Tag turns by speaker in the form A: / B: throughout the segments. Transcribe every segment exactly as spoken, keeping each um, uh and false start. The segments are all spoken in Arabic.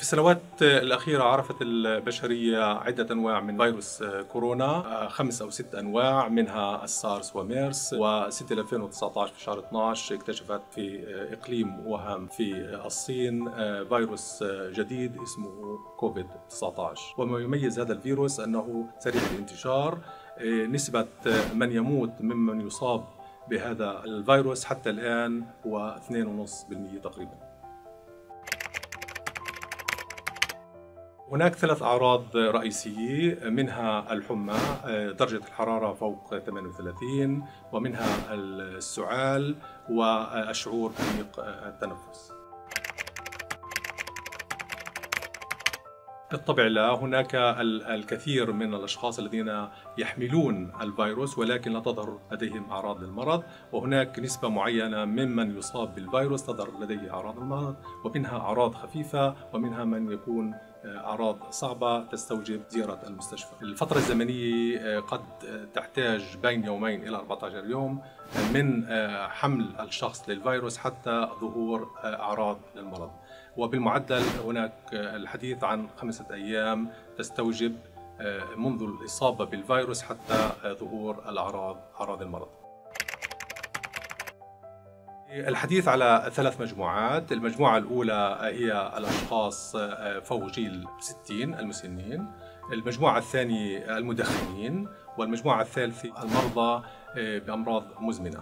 A: في السنوات الأخيرة عرفت البشرية عدة أنواع من فيروس كورونا، خمس أو ست أنواع، منها السارس وميرس. وستة ألفين وتسعة عشر في شهر اثني عشر اكتشفت في إقليم ووهان في الصين فيروس جديد اسمه كوفيد تسعة عشر. وما يميز هذا الفيروس أنه سريع الانتشار. نسبة من يموت ممن يصاب بهذا الفيروس حتى الآن هو اثنين فاصلة خمسة بالمئة تقريبا. هناك ثلاث أعراض رئيسية، منها الحمى درجة الحرارة فوق ثمانية وثلاثين، ومنها السعال والشعور بضيق التنفس. بالطبع لا، هناك الكثير من الأشخاص الذين يحملون الفيروس ولكن لا تظهر لديهم أعراض للمرض، وهناك نسبة معينة ممن يصاب بالفيروس تظهر لديه أعراض المرض، ومنها أعراض خفيفة ومنها من يكون أعراض صعبة تستوجب زيارة المستشفى. الفترة الزمنية قد تحتاج بين يومين إلى أربعة عشر يوم من حمل الشخص للفيروس حتى ظهور أعراض للمرض، وبالمعدل هناك الحديث عن خمسة أيام تستوجب منذ الإصابة بالفيروس حتى ظهور الأعراض أعراض المرض. الحديث على ثلاث مجموعات. المجموعة الأولى هي الأشخاص فوق جيل ستين المسنين، المجموعة الثانية المدخنين، والمجموعة الثالثة المرضى بأمراض مزمنة.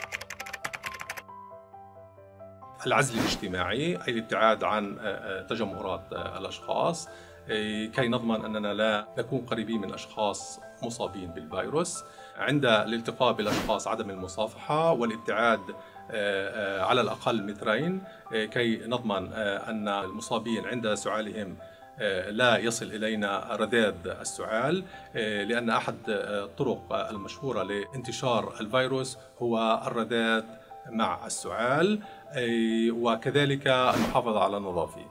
A: العزل الاجتماعي أي الابتعاد عن تجمهرات الأشخاص كي نضمن أننا لا نكون قريبين من أشخاص مصابين بالفيروس. عند الالتقاء بالأشخاص عدم المصافحة والابتعاد على الأقل مترين كي نضمن أن المصابين عند سعالهم لا يصل إلينا رذاذ السعال، لأن أحد الطرق المشهورة لانتشار الفيروس هو الرذاذ مع السعال، وكذلك المحافظة على النظافة.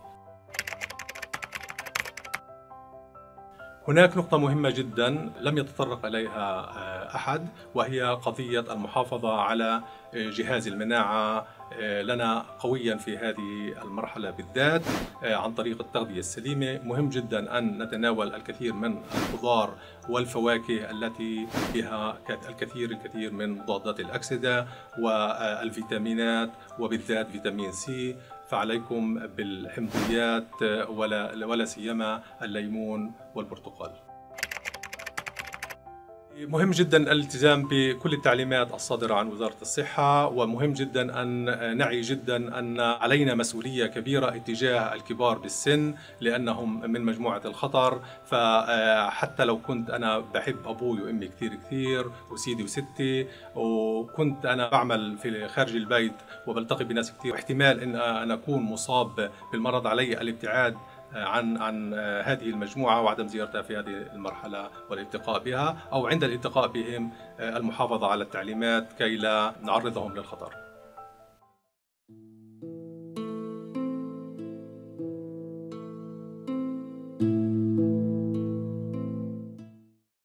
A: هناك نقطة مهمة جدا لم يتطرق إليها أحد، وهي قضية المحافظة على جهاز المناعة لنا قويا في هذه المرحلة بالذات عن طريق التغذية السليمة. مهم جدا أن نتناول الكثير من الخضار والفواكه التي فيها الكثير الكثير من مضادات الأكسدة والفيتامينات وبالذات فيتامين سي، فعليكم بالحمضيات ولا ولا سيما الليمون والبرتقال. مهم جدا الالتزام بكل التعليمات الصادرة عن وزارة الصحة، ومهم جدا أن نعي جدا أن علينا مسؤولية كبيرة اتجاه الكبار بالسن لأنهم من مجموعة الخطر. فحتى لو كنت أنا بحب أبوي وأمي كثير كثير وسيدي وستي، وكنت أنا بعمل في خارج البيت وبلتقي بناس كثير، واحتمال أن أنا أكون مصاب بالمرض، علي الابتعاد عن عن هذه المجموعة وعدم زيارتها في هذه المرحلة والالتقاء بها، أو عند الالتقاء بهم المحافظة على التعليمات كي لا نعرضهم للخطر.